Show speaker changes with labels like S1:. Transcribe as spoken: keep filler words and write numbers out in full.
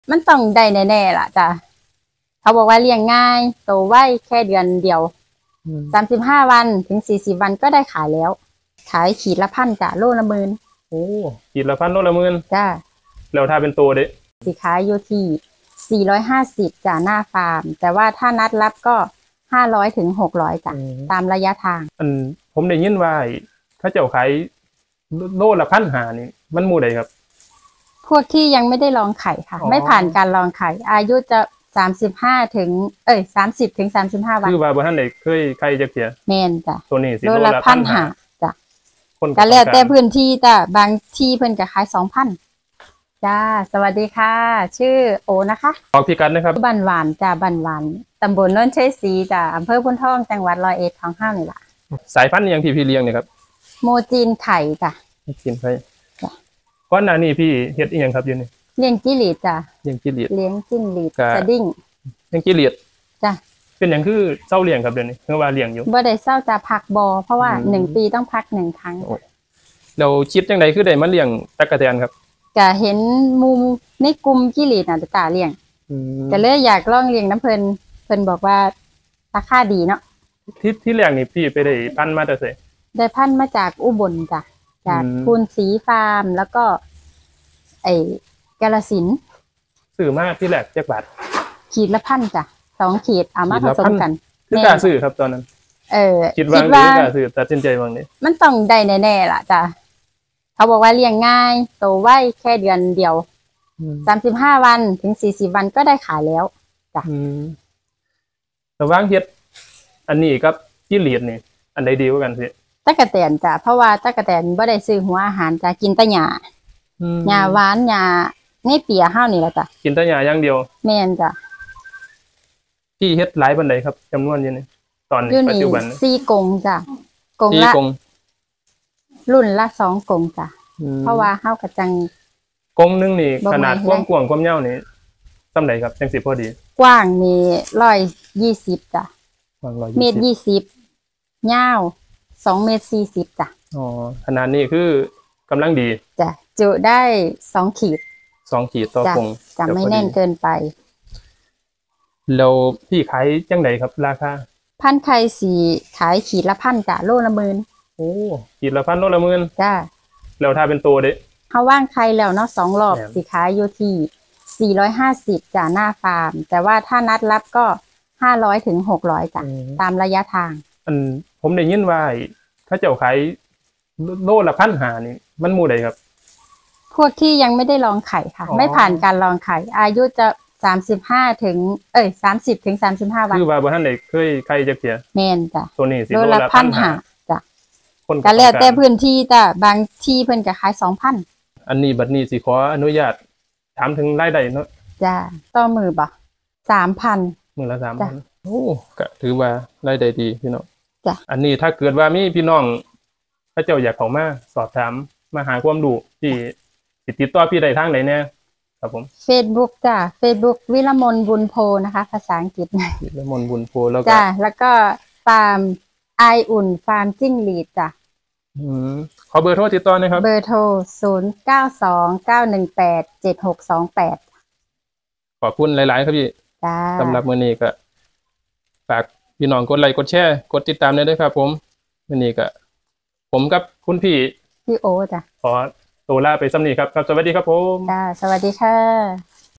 S1: มันต้องได้แน่ๆล่ะจ้ะเขาบอกว่าเลี้ยงง่ายโตไวแค่เดือนเดียวสามสิบห้าวันถึงสี่สิบวันก็ได้ขายแล้วขายขีดละพันจ้ะโลละหมื่น
S2: โอ้ขีดละพันโลละหมื่น
S1: จ้ะ
S2: แล้วถ้าเป็นตัวเด็ก
S1: สิขายอยู่ที่สี่ร้อยห้าสิบจ้ะหน้าฟาร์มแต่ว่าถ้านัดรับก็ห้าร้อยถึงหกร้อยจ้ะตามระยะทาง
S2: อันผมได้ยินว่าถ้าเจ้าขายโลละพันหานี่มันมู่ใดครับ
S1: พวกที่ยังไม่ได้ลองไข่ค่ะไม่ผ่านการลองไข่อายุจะสามสิบห้าถึงเอ้ยสามสิบถึงสามสิบห้าวัน
S2: คือว่าบ่ทันได้เคยไข่จักเที่ย
S1: แม่นจ้ะ
S2: ตัวนี้สิ
S1: โลละพันหาจ้ะ
S2: คน
S1: ก็แล้วแต่พื้นที่จ้ะบางที่เพิ่นก็ขายสองพันจ้าสวัสดีค่ะชื่อโอนะคะ
S2: บอกพี่กันนะครับ
S1: บ้านหวานจ้าบ้านหวานตำบลโนนชัยศรีจ้าอำเภอพุนทองจังหวัดร้อยเอ็ดของห้านี่ล่ะ
S2: สายพันธุ์ยังที่พี่เลี้ยงเนี่ยครับ
S1: โมจีนไข่จ้ะ
S2: จีนไข่ก่อนหน้านี้พี่เฮ็ดอีหยังครับอยู่นี่
S1: เลี้ยงจิ้งหรีดจ้ะ
S2: เลี้ยงจิ้งหรีด
S1: เลี้ยงจิ้งหรีดสดิ้ง
S2: เลี้ยงจิ้งหรีด
S1: จ้ะ
S2: เป็นอย่างคือเศร้าเลี้ยงครับเดี๋ยวนี้เมื่อว่าเลี้ยงอยู่
S1: บ่ได้เศร้าจะพักบอเพราะว่าหนึ่งปีต้องพักหนึ่งครั้ง
S2: เราคิดจังไดคือได้มาเลี้ยงตั๊กแตนครับ
S1: ก็เห็นมุมในกลุ่มจิ้งหรีดน่ะตาเลี้ยงก็เลยอยากลองเลี้ยงน้ำเพิ่นเพิ่นบอกว่าราคาดีเนาะ
S2: ที่ที่แรกนี่พี่ไปได้พันมาแต่ไส
S1: ได้พันมาจากอุบลจ้ะจากภูนศรีฟาร์มแล้วก็ไอ้กาฬสินธุ์
S2: ซื้อมาที่แรกจักบาท
S1: ขีดละพันจ้ะสองขีดเอามาผสมกัน
S2: คือกล้าซื้อครับตอนนั้น
S1: เออ
S2: คิดว่าคือกล้าซื้อตัดสินใจวางนี้
S1: มันต้องได้แน่ๆล่ะจ้ะเขาบอกว่าเลี้ยงง่ายโตไวแค่เดือนเดียวสามสิบห้าวันถึงสี่สิบวันก็ได้ขายแล้วจ้ะ
S2: ระหว่างเฮ็ดอันนี้กับจิ้งหรีดนี่อันใดดีกว่ากันสิ
S1: ตั๊กแตนจ้ะเพราะว่าตั๊กแตนบ่ได้ซื้อหัวอาหารจ้ะกินแต่หญ้าหญ้าหวานหญ้าในเปียเฮานี่แหละจ้ะ
S2: กินแต่หญ้าอย่างเดียว
S1: แม่นจ้ะ
S2: ที่เฮ็ดหลายปานใดครับจำนวนอยู่นี่ตอนปัจจุบัน
S1: สี่กงจ้ะกงละรุ่นละสองกงจ้ะเพราะว่าเฮาก็จัง
S2: กงนึงนี่ขนาดความกว้างความยาวนี่ส่ำใดครับจังสิพอดี
S1: กว้างนี่หนึ่งร้อยยี่สิบจ้ะเมตรยี่สิบยาวสองเมตรสี่สิบจ้ะ
S2: อ๋อขนาดนี้คือกำลังดี
S1: จ้ะจุได้สองขีด
S2: สองขีดต่อกง
S1: จะไม่แน่นเกินไป
S2: แล้วพี่ขายจังไดครับราคา
S1: พันไข่สีขายขีดละพันจ้ะโลละหมื่น
S2: โอ้ขีดละพันโลละหมื่น
S1: จ้ะ
S2: แล้วถ้าเป็นตัวเด็ก
S1: เขาว่างไข่แล้วเนาะสองรอบสีขายอยู่ที่สี่ร้อยห้าสิบจ้ะหน้าฟาร์มแต่ว่าถ้านัดรับก็ห้าร้อยถึงหกร้อยจ้ะตามระยะทาง
S2: อันผมได้ยินว่าถ้าเจ้าขายโลละพันหานี่มันมู่ใดครับ
S1: พวกที่ยังไม่ได้ลองไข่ค่ะไม่ผ่านการลองไข่อายุจะสามสิบห้าถึงเอ้ยสามสิบถึงสามสิบห้าวัน
S2: คือว่าบ่ทันได้เคยไข่จักเที่ย
S1: แม่นจ้ะ
S2: ตัวนี้สิ
S1: โลละพันหาจ้ะก็แล้วแต่พื้นที่จ้ะบางที่เพิ่นก็ขายสองพัน
S2: อันนี้บัดนี้สิขออนุญาตถามถึงรายได้เนาะ
S1: จ้ะต่อมือบ่สามพัน
S2: มื้อละสามพันโอ้ก็ถือว่ารายได้ดีพี่น้อง
S1: จ้ะ
S2: อันนี้ถ้าเกิดว่ามีพี่น้องถ้าเจ้าอยากเข้ามาสอบถามมาหาความรู้ที่ติดต่อพี่ได้ทางไหนแน่ครับผม
S1: Facebook จ้ะ Facebook วิรมนบุญโพนะคะภาษาอังกฤษ
S2: วิรมนบุญโพแล้วก็
S1: จ้ะแล้วก็ฟาร์มไออุ่นฟาร์มจิ้งหรีดจ้ะ
S2: อืมขอเบอร์โทรติดต่อหน่อยครับ
S1: เบอร์โทรศูนย์ เก้า สอง เก้า หนึ่ง แปด เจ็ด หก สอง แปด
S2: ขอบคุณหลายๆครับพี่
S1: จ้า
S2: สำหรับมื้อนี้ก็ฝากพี่น้องกดไลค์กดแชร์กดติดตามด้วยครับผมมื้อนี้ก็ผมกับคุณพี่
S1: พี่โอจ้ะ
S2: ขอตัวลาไปสำนี้ครับครับสวัสดีครับผม
S1: จ้าสวัสดีค่ะ